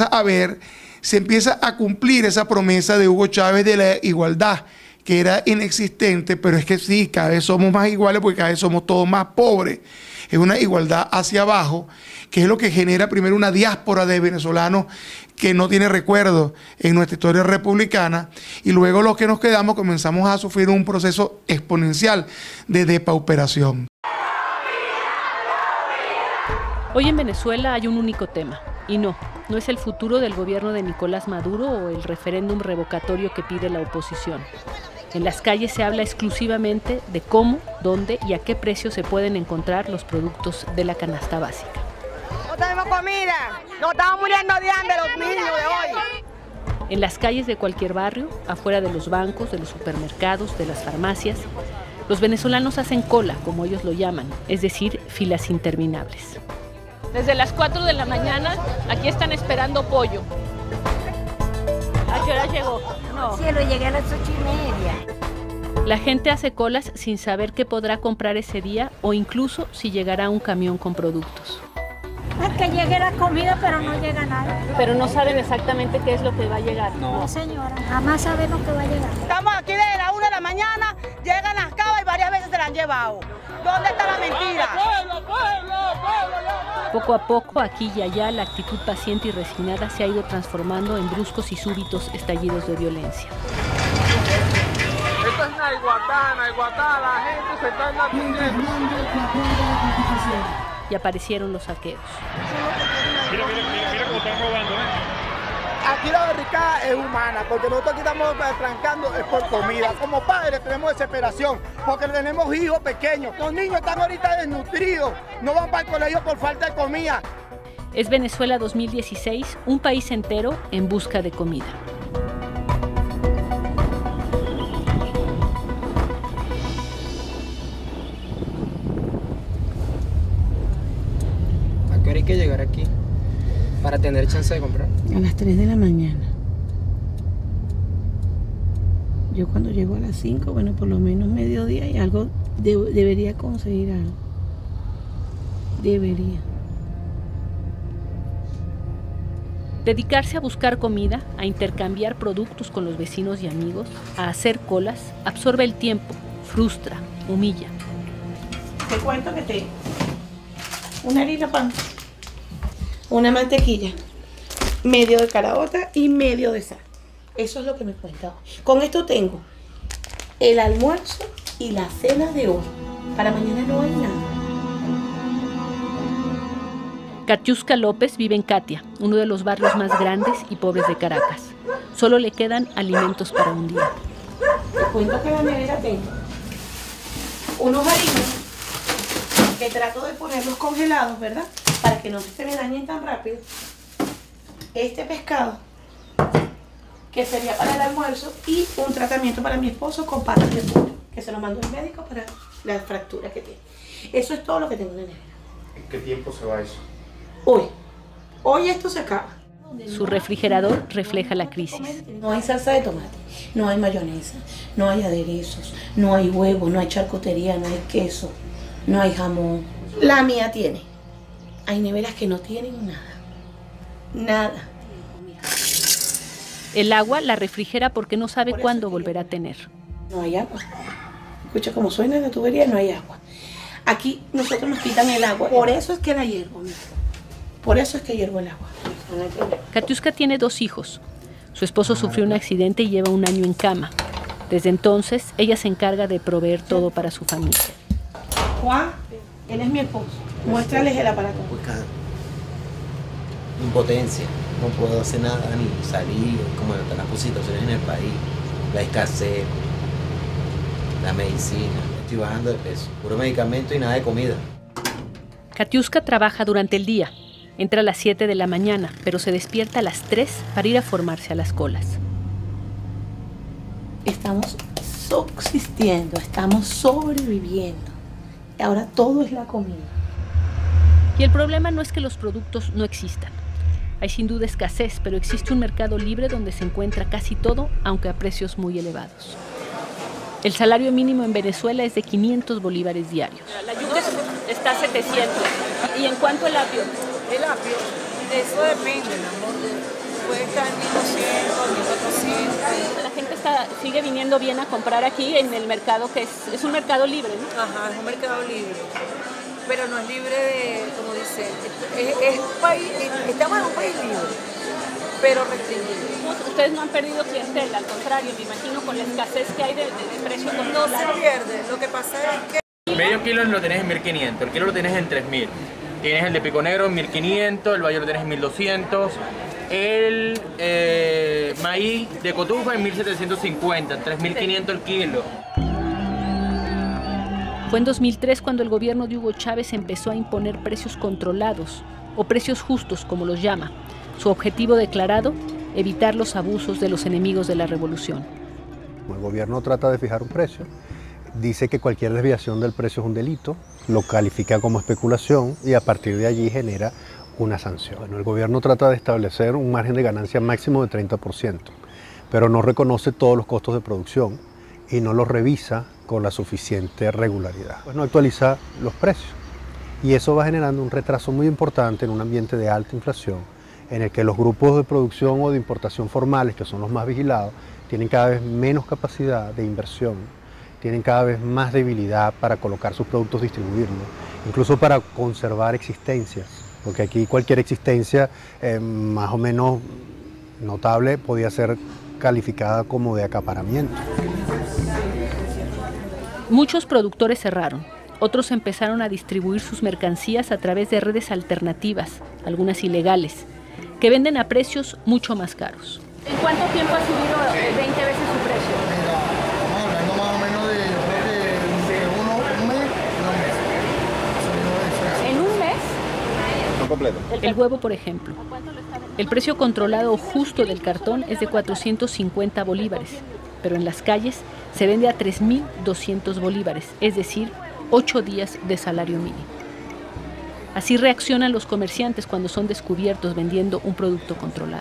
Speaker 2: se empieza a cumplir esa promesa de Hugo Chávez de la igualdad, que era inexistente, pero es que sí, cada vez somos más iguales porque cada vez somos todos más pobres. Es una igualdad hacia abajo, que es lo que genera primero una diáspora de venezolanos que no tiene recuerdo en nuestra historia republicana, y luego los que nos quedamos comenzamos a sufrir un proceso exponencial de depauperación.
Speaker 7: Hoy en Venezuela hay un único tema, y no es el futuro del gobierno de Nicolás Maduro o el referéndum revocatorio que pide la oposición. En las calles se habla exclusivamente de cómo, dónde y a qué precio se pueden encontrar los productos de la canasta básica.
Speaker 8: No tenemos comida, nos estamos muriendo de hambre los niños de hoy.
Speaker 7: En las calles de cualquier barrio, afuera de los bancos, de los supermercados, de las farmacias, Los venezolanos hacen cola, como ellos lo llaman, es decir, filas interminables. Desde las 4 de la mañana, aquí están esperando pollo. ¿A qué hora llegó? No.
Speaker 9: Cielo, llegué a las 8:30.
Speaker 7: La gente hace colas sin saber qué podrá comprar ese día o incluso si llegará un camión con productos.
Speaker 9: Es que llegue la comida, pero no llega nada.
Speaker 7: Pero no saben exactamente qué es lo que va a llegar.
Speaker 9: No, señora, jamás sabemos qué va a llegar.
Speaker 8: Estamos aquí desde las 1 de la mañana, llegan las cabas y varias veces se la han llevado. ¿Dónde está la mentira?
Speaker 7: Poco a poco, aquí y allá, la actitud paciente y resignada se ha ido transformando en bruscos y súbitos estallidos de violencia.
Speaker 19: Esto es Naiguatá, la gente se está enardeciendo.
Speaker 7: Y aparecieron los saqueos.
Speaker 19: Mira cómo están robando,
Speaker 10: Aquí la barricada es humana, porque nosotros aquí estamos trancando es por comida. Como padres tenemos desesperación, porque tenemos hijos pequeños. Los niños están ahorita desnutridos, no van para el colegio por falta de comida.
Speaker 7: Es Venezuela 2016, un país entero en busca de comida.
Speaker 11: ¿A qué hora hay que llegar aquí para tener chance de comprar?
Speaker 12: A las 3 de la mañana. Yo cuando llego a las 5, bueno, por lo menos mediodía y algo, debería conseguir algo. Debería.
Speaker 7: Dedicarse a buscar comida, a intercambiar productos con los vecinos y amigos, a hacer colas, absorbe el tiempo, frustra, humilla.
Speaker 12: Te cuento que tengo una harina pan, una mantequilla, medio de caraota y medio de sal. Eso es lo que me cuenta hoy. Con esto tengo el almuerzo y la cena de hoy. Para mañana no hay nada.
Speaker 7: Katiuska López vive en Katia, uno de los barrios más grandes y pobres de Caracas. Solo le quedan alimentos para un día.
Speaker 12: Te cuento que en la nevera tengo unos harinas que trato de ponerlos congelados, ¿verdad? Para que no se me dañen tan rápido. Este pescado, que sería para el almuerzo, y un tratamiento para mi esposo con patas de pollo, que se lo mandó el médico para la fractura que tiene. Eso es todo lo que tengo en la nevera.
Speaker 25: ¿En qué tiempo se va eso?
Speaker 12: Hoy esto se acaba.
Speaker 7: Su refrigerador refleja la crisis.
Speaker 12: No hay salsa de tomate, no hay mayonesa, no hay aderezos, no hay huevo, no hay charcutería, no hay queso, no hay jamón. La mía tiene. Hay neveras que no tienen nada. Nada.
Speaker 7: El agua la refrigera porque no sabe cuándo volverá a tener.
Speaker 12: No hay agua. Escucha cómo suena la tubería, no hay agua. Aquí nosotros nos quitan el agua. Por eso es que la hiervo. Por eso es que hiervo el agua.
Speaker 7: Katiuska tiene 2 hijos. Su esposo sufrió un accidente y lleva un año en cama. Desde entonces, ella se encarga de proveer todo para su familia.
Speaker 12: Juan, él es mi esposo. Muéstrales el aparato.
Speaker 13: Impotencia. No puedo hacer nada, ni salir, como están las situaciones en el país. La escasez, la medicina. Estoy bajando de peso. Puro medicamento y nada de comida.
Speaker 7: Katiuska trabaja durante el día. Entra a las 7 de la mañana, pero se despierta a las 3 para ir a formarse a las colas.
Speaker 12: Estamos subsistiendo, estamos sobreviviendo. Y ahora todo es la comida.
Speaker 7: Y el problema no es que los productos no existan. Hay sin duda escasez, pero existe un mercado libre donde se encuentra casi todo, aunque a precios muy elevados. El salario mínimo en Venezuela es de 500 bolívares diarios. La yuca está a 700. ¿Y en cuánto el apio?
Speaker 14: El apio, eso depende, mi amor. Puede estar en 1.200, 1.400.
Speaker 7: La gente sigue viniendo bien a comprar aquí en el mercado, que es un mercado libre, ¿no?
Speaker 14: Ajá, es un mercado libre. Pero no es libre de, como dicen, es un país, estamos en un país libre, pero restringido.
Speaker 7: Ustedes no han perdido clientela, al contrario, me imagino con la escasez que hay de precios.
Speaker 14: No se pierde, lo que pasa es que...
Speaker 16: Medio kilo lo tenés en 1.500, el kilo lo tenés en 3.000. Tienes el de pico negro en 1.500, el bayo lo tenés en 1.200, el maíz de cotufa en 1.750, 3.500 el kilo.
Speaker 7: Fue en 2003 cuando el gobierno de Hugo Chávez empezó a imponer precios controlados, o precios justos como los llama. Su objetivo declarado, evitar los abusos de los enemigos de la revolución.
Speaker 28: El gobierno trata de fijar un precio,
Speaker 4: dice que cualquier desviación del precio es un delito, lo califica como especulación y a partir de allí genera una sanción. Bueno, el gobierno trata de establecer un margen de ganancia máximo de 30%, pero no reconoce todos los costos de producción y no los revisa con la suficiente regularidad. Pues no actualiza los precios y eso va generando un retraso muy importante en un ambiente de alta inflación en el que los grupos de producción o de importación formales, que son los más vigilados, tienen cada vez menos capacidad de inversión, tienen cada vez más debilidad para colocar sus productos, distribuirlos, incluso para conservar existencias, porque aquí cualquier existencia más o menos notable podía ser calificada como de acaparamiento.
Speaker 7: Muchos productores cerraron, otros empezaron a distribuir sus mercancías a través de redes alternativas, algunas ilegales, que venden a precios mucho más caros.
Speaker 12: ¿En cuánto tiempo ha subido 20 veces su precio?
Speaker 10: Estamos hablando más o menos de un mes.
Speaker 12: ¿En un mes?
Speaker 4: No completo.
Speaker 7: El huevo, por ejemplo. El precio controlado justo del cartón es de 450 bolívares, pero en las calles se vende a 3.200 bolívares, es decir, 8 días de salario mínimo. Así reaccionan los comerciantes cuando son descubiertos vendiendo un producto controlado.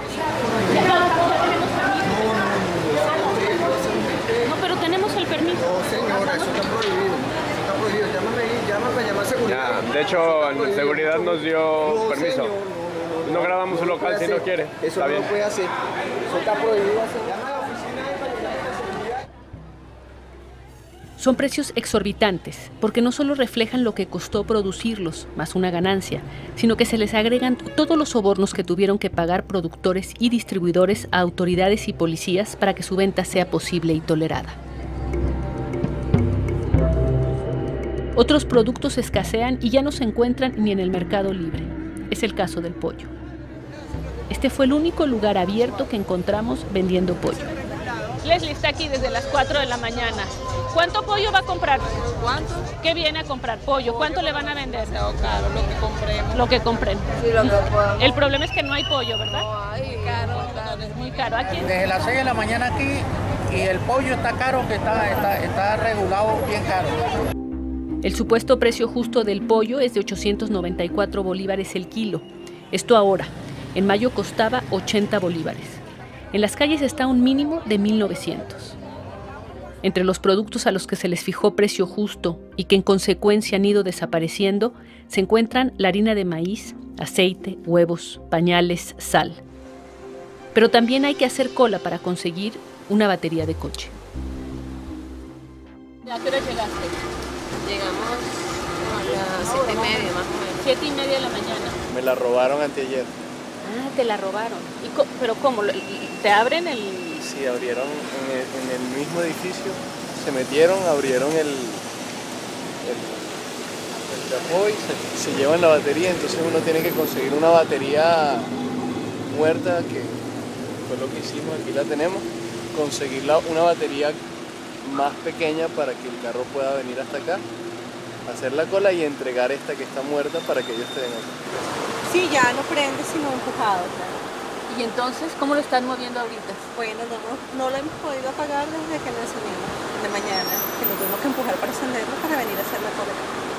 Speaker 12: No, pero tenemos el permiso.
Speaker 10: No, señora, eso está prohibido. Está prohibido. Llámame, llama a seguridad.
Speaker 15: Ya, de hecho, seguridad nos dio permiso. No grabamos un local si no quiere.
Speaker 10: Eso
Speaker 15: está
Speaker 10: no
Speaker 15: bien.
Speaker 10: lo puede hacer. Eso está prohibido hacer.
Speaker 7: Son precios exorbitantes, porque no solo reflejan lo que costó producirlos, más una ganancia, sino que se les agregan todos los sobornos que tuvieron que pagar productores y distribuidores a autoridades y policías para que su venta sea posible y tolerada. Otros productos escasean y ya no se encuentran ni en el mercado libre. Es el caso del pollo. Este fue el único lugar abierto que encontramos vendiendo pollo.
Speaker 12: Leslie está aquí desde las 4 de la mañana. ¿Cuánto pollo va a comprar? ¿Cuánto? ¿Qué viene a comprar? Pollo. ¿Cuánto le van a vender? No, claro, lo que compremos. Lo que compren. Sí, lo que podamos. El problema es que no hay pollo, ¿verdad? No hay, caro, claro. Es muy caro. ¿Aquí?
Speaker 17: Desde las 6 de la mañana aquí y el pollo está caro, que está regulado bien caro.
Speaker 7: El supuesto precio justo del pollo es de 894 bolívares el kilo. Esto ahora. En mayo costaba 80 bolívares. En las calles está un mínimo de 1.900. Entre los productos a los que se les fijó precio justo y que en consecuencia han ido desapareciendo, se encuentran la harina de maíz, aceite, huevos, pañales, sal. Pero también hay que hacer cola para conseguir una batería de coche.
Speaker 12: ¿A qué hora llegaste?
Speaker 18: Llegamos a las 7:30 más o menos.
Speaker 12: 7:30 de la mañana.
Speaker 15: Me la robaron anteayer.
Speaker 12: Ah, te la robaron. ¿Pero cómo? ¿Te abren el...?
Speaker 15: Sí, abrieron en el mismo edificio, se metieron, abrieron el capó y se llevan la batería, entonces uno tiene que conseguir una batería muerta, que fue lo que hicimos, aquí la tenemos, conseguir una batería más pequeña para que el carro pueda venir hasta acá, hacer la cola y entregar esta que está muerta para que ellos tengan otra.
Speaker 12: Sí, ya no prende sino empujado. ¿Y entonces cómo lo están moviendo ahorita?
Speaker 18: Bueno, no lo hemos podido apagar desde que lo encendimos de mañana, que lo tuvimos que empujar para encenderlo para venir a hacer la cola.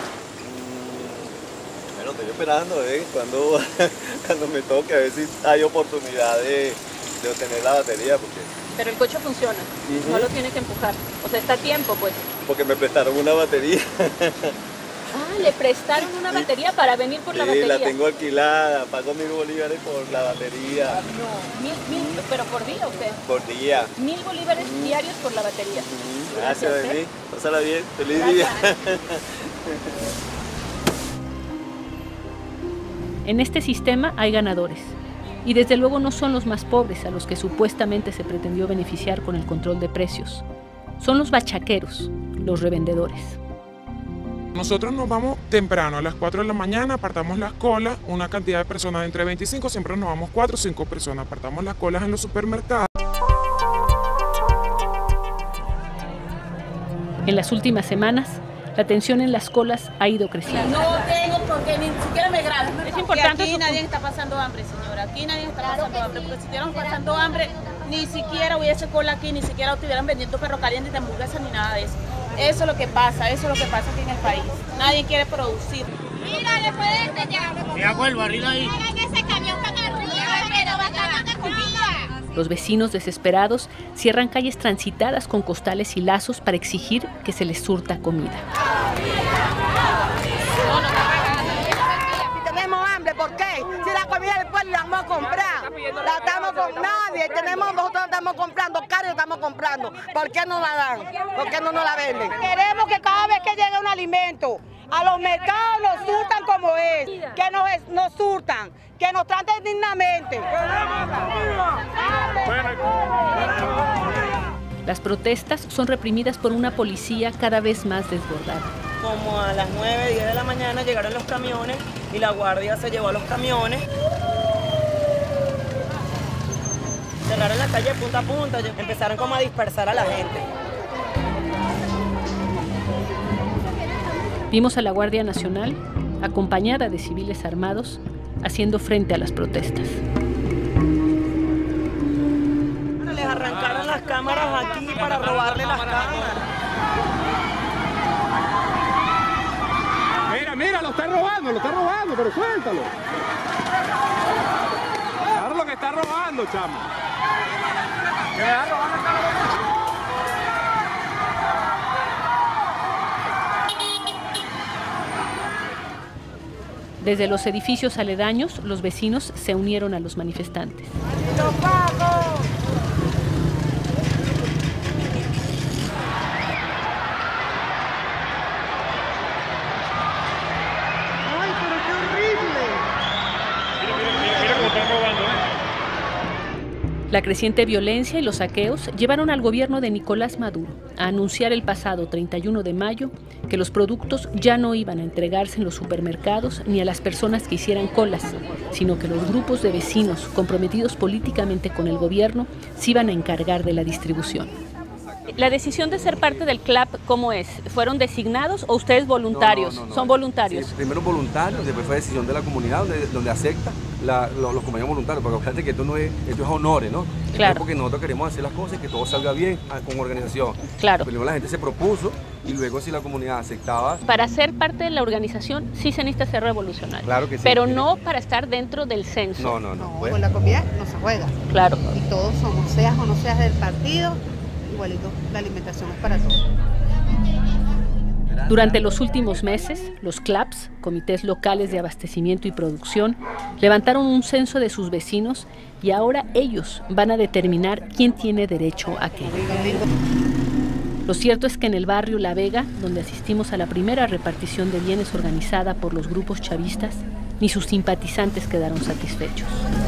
Speaker 15: Bueno, estoy esperando cuando me toque, a ver si hay oportunidad de obtener la batería.
Speaker 12: Pero el coche funciona, no lo tiene que empujar. O sea, está a tiempo, pues.
Speaker 15: Porque me prestaron una batería.
Speaker 12: Ah, le prestaron una batería para venir por la batería.
Speaker 15: Sí, la tengo alquilada, pago 1.000 bolívares por la batería.
Speaker 12: No, ¿1.000, pero por día o qué?
Speaker 15: Por día.
Speaker 12: 1.000 bolívares diarios por la batería.
Speaker 15: Gracias, Bení. Pásala bien, feliz día.
Speaker 7: En este sistema hay ganadores. Y desde luego no son los más pobres a los que supuestamente se pretendió beneficiar con el control de precios. Son los bachaqueros, los revendedores.
Speaker 21: Nosotros nos vamos temprano, a las 4 de la mañana, apartamos las colas, una cantidad de personas de entre 25, siempre nos vamos 4 o 5 personas, apartamos las colas en los supermercados.
Speaker 7: En las últimas semanas, la tensión en las colas ha ido creciendo.
Speaker 12: No tengo porque ni siquiera me graban. Es importante. Aquí nadie está pasando hambre, señora. Aquí nadie está pasando hambre, porque si estuviéramos pasando hambre, ni siquiera hubiese cola aquí, ni siquiera estuvieran vendiendo perro caliente, ni hamburguesas, ni nada de eso. Eso es lo que pasa, eso es lo que pasa aquí en el país. Nadie quiere producir.
Speaker 9: Mira, después de este ya.
Speaker 17: Me hago el barril ahí.
Speaker 9: Hagan ese camión para que pero bastante de comida.
Speaker 7: Los vecinos desesperados cierran calles transitadas con costales y lazos para exigir que se les surta comida.
Speaker 8: Si tenemos hambre, ¿por qué? Si la comida del pueblo la vamos a comprar, la estamos con nadie, nosotros la estamos comprando, caro estamos comprando. ¿Por qué no la dan? ¿Por qué no nos la venden? Queremos que cada vez que llegue un alimento, a los mercados nos surtan como es, que nos surtan, que nos traten dignamente.
Speaker 7: Las protestas son reprimidas por una policía cada vez más desbordada.
Speaker 1: Como a las 9, 10 de la mañana llegaron los camiones y la guardia se llevó a los camiones. Cerraron la calle punta a punta, empezaron como a dispersar a la gente.
Speaker 7: Vimos a la Guardia Nacional, acompañada de civiles armados, haciendo frente a las protestas.
Speaker 1: Les arrancaron las cámaras aquí para robarle las cámaras.
Speaker 3: Mira, lo está robando, pero suéltalo. Claro lo que está robando, chamo. Que me está robando esta
Speaker 7: Desde los edificios aledaños, los vecinos se unieron a los manifestantes.
Speaker 8: ¡Lo pago! ¡Ay, pero qué horrible!
Speaker 3: Mira cómo están robando, ¿eh?
Speaker 7: La creciente violencia y los saqueos llevaron al gobierno de Nicolás Maduro a anunciar el pasado 31 de mayo que los productos ya no iban a entregarse en los supermercados ni a las personas que hicieran colas, sino que los grupos de vecinos comprometidos políticamente con el gobierno se iban a encargar de la distribución. La decisión de ser parte del CLAP, ¿cómo es? ¿Fueron designados o ustedes voluntarios?
Speaker 5: No.
Speaker 7: ¿Son voluntarios?
Speaker 5: Sí, primero voluntarios, después fue decisión de la comunidad donde acepta los compañeros voluntarios, porque fíjate que esto es honores, ¿no?
Speaker 7: Claro.
Speaker 5: Es porque nosotros queremos hacer las cosas y que todo salga bien con organización.
Speaker 7: Claro.
Speaker 5: Primero la gente se propuso y luego si la comunidad aceptaba.
Speaker 7: Para ser parte de la organización sí se necesita ser revolucionario.
Speaker 5: Claro que sí.
Speaker 7: Pero no para estar dentro del censo.
Speaker 5: No.
Speaker 20: Con la comida no se juega.
Speaker 7: Claro.
Speaker 20: Y todos somos, seas o no seas del partido, igualito, la alimentación es para todos.
Speaker 7: Durante los últimos meses, los CLAPs, comités locales de abastecimiento y producción, levantaron un censo de sus vecinos y ahora ellos van a determinar quién tiene derecho a qué. Lo cierto es que en el barrio La Vega, donde asistimos a la primera repartición de bienes organizada por los grupos chavistas, ni sus simpatizantes quedaron satisfechos.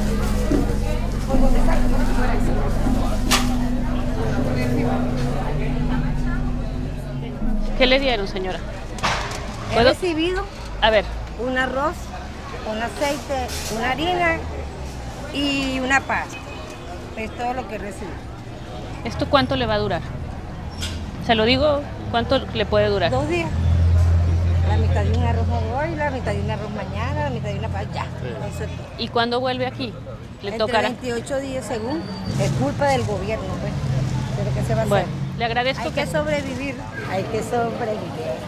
Speaker 7: ¿Qué le dieron, señora?
Speaker 22: He recibido
Speaker 7: a ver,
Speaker 22: un arroz, un aceite, una harina y una pasta. Es todo lo que recibo.
Speaker 7: ¿Esto cuánto le va a durar? Se lo digo, ¿cuánto le puede durar?
Speaker 22: 2 días. La mitad de un arroz hoy, la mitad de un arroz mañana, la mitad de una pasta, ya. Eso es todo.
Speaker 7: ¿Y cuándo vuelve aquí? ¿Le
Speaker 22: Entre
Speaker 7: tocará?
Speaker 22: 28 días según. Es culpa del gobierno, pues. Pero ¿qué se va a hacer?
Speaker 7: Le agradezco.
Speaker 22: Hay que sobrevivir, hay que sobrevivir.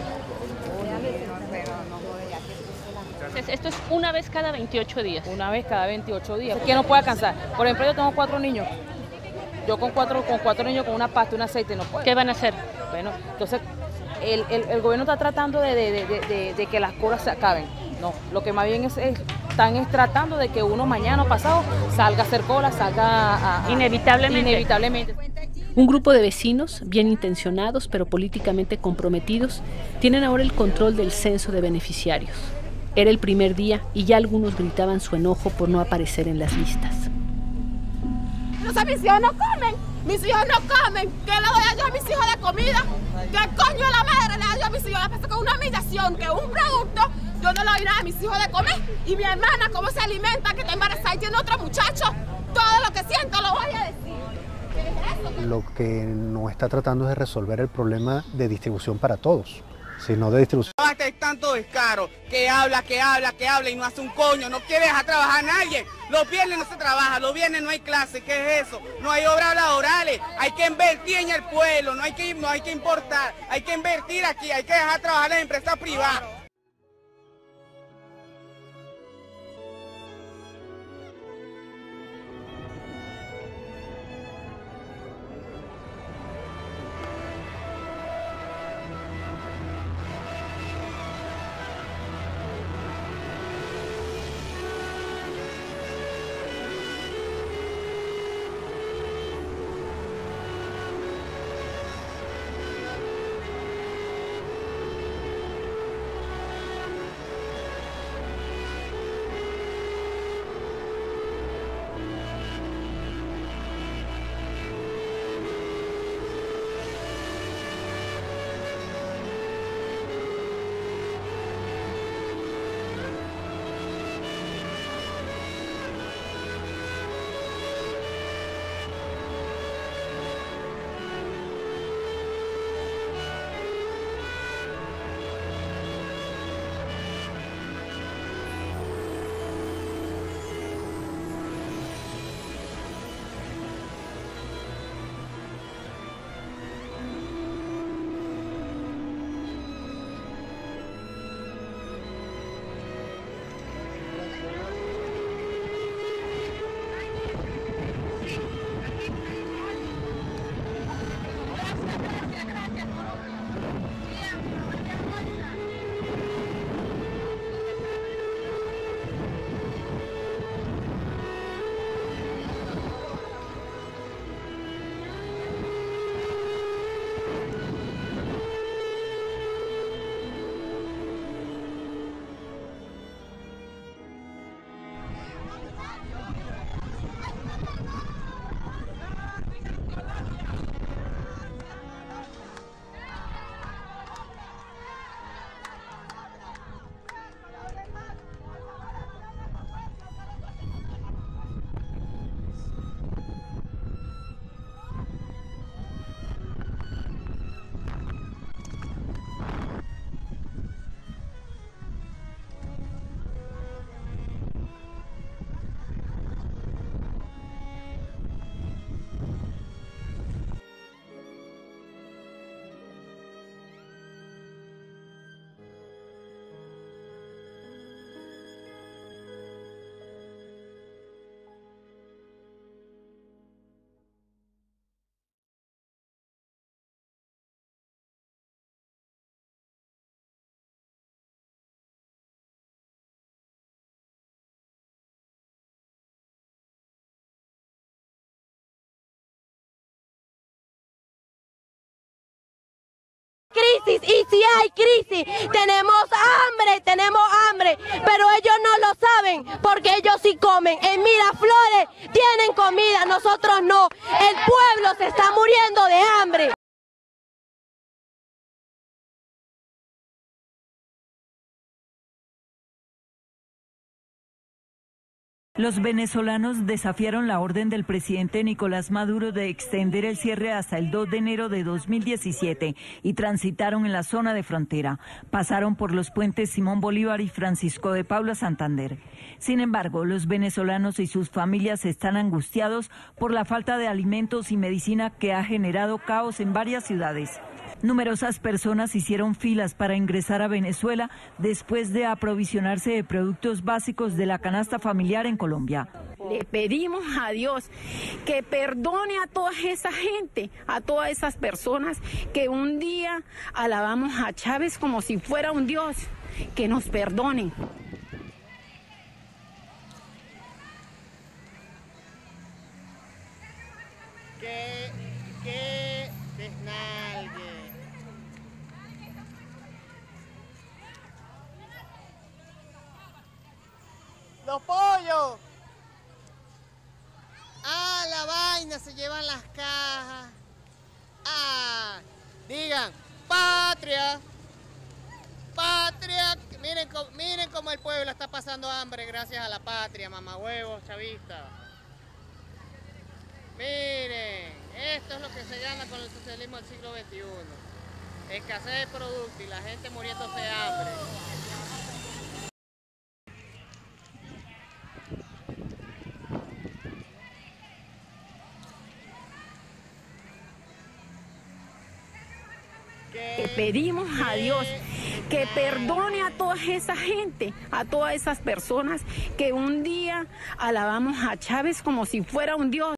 Speaker 7: Esto es una vez cada 28 días.
Speaker 14: Una vez cada 28 días. ¿Quién no puede alcanzar? Por ejemplo, yo tengo 4 niños. Yo con cuatro niños con una pasta y un aceite no puedo.
Speaker 7: ¿Qué van a hacer?
Speaker 14: Bueno, entonces el gobierno está tratando de que las cosas se acaben. No, lo que más bien están tratando de que uno mañana o pasado salga a hacer cola, salga inevitablemente.
Speaker 7: Un grupo de vecinos, bien intencionados pero políticamente comprometidos, tienen ahora el control del censo de beneficiarios. Era el primer día y ya algunos gritaban su enojo por no aparecer en las listas.
Speaker 8: Entonces mis hijos no comen, mis hijos no comen. ¿Qué le doy yo a mis hijos de comida? ¿Qué coño de la madre le doy yo a mis hijos? Le pasa con una humillación, que un producto, yo no le doy nada a mis hijos de comer. Y mi hermana, ¿cómo se alimenta? Que está embarazada y tiene otro muchacho. Todo lo que siento lo voy a decir.
Speaker 4: Lo que no está tratando es de resolver el problema de distribución para todos, sino de distribución.
Speaker 2: hasta tanto descaro? Que habla y no hace un coño, no quiere dejar trabajar a nadie. Los viernes no se trabaja, los viernes no hay clase, ¿qué es eso? No hay obras laborales, hay que invertir en el pueblo, no hay que importar, hay que invertir aquí, hay que dejar trabajar en empresas privadas.
Speaker 6: Crisis, y si hay crisis, tenemos hambre, pero ellos no lo saben porque ellos sí comen. En Miraflores tienen comida, nosotros no. El pueblo se está muriendo de hambre.
Speaker 19: Los venezolanos desafiaron la orden del presidente Nicolás Maduro de extender el cierre hasta el 2 de enero de 2017 y transitaron en la zona de frontera. Pasaron por los puentes Simón Bolívar y Francisco de Paula Santander. Sin embargo, los venezolanos y sus familias están angustiados por la falta de alimentos y medicina que ha generado caos en varias ciudades. Numerosas personas hicieron filas para ingresar a Venezuela después de aprovisionarse de productos básicos de la canasta familiar en Colombia.
Speaker 23: Le pedimos a Dios que perdone a toda esa gente, a todas esas personas que un día alabamos a Chávez como si fuera un Dios, que nos perdonen.
Speaker 24: Que desnalgue. Los pollos. Ah, la vaina, se llevan las cajas. Ah, digan, patria. Patria. Miren cómo el pueblo está pasando hambre gracias a la patria, mamahuevos chavistas. Miren, esto es lo que se gana con el socialismo del siglo XXI. escasez de productos y la gente muriéndose de hambre.
Speaker 23: Que pedimos a Dios que perdone a toda esa gente, a todas esas personas que un día alabamos a Chávez como si fuera un Dios.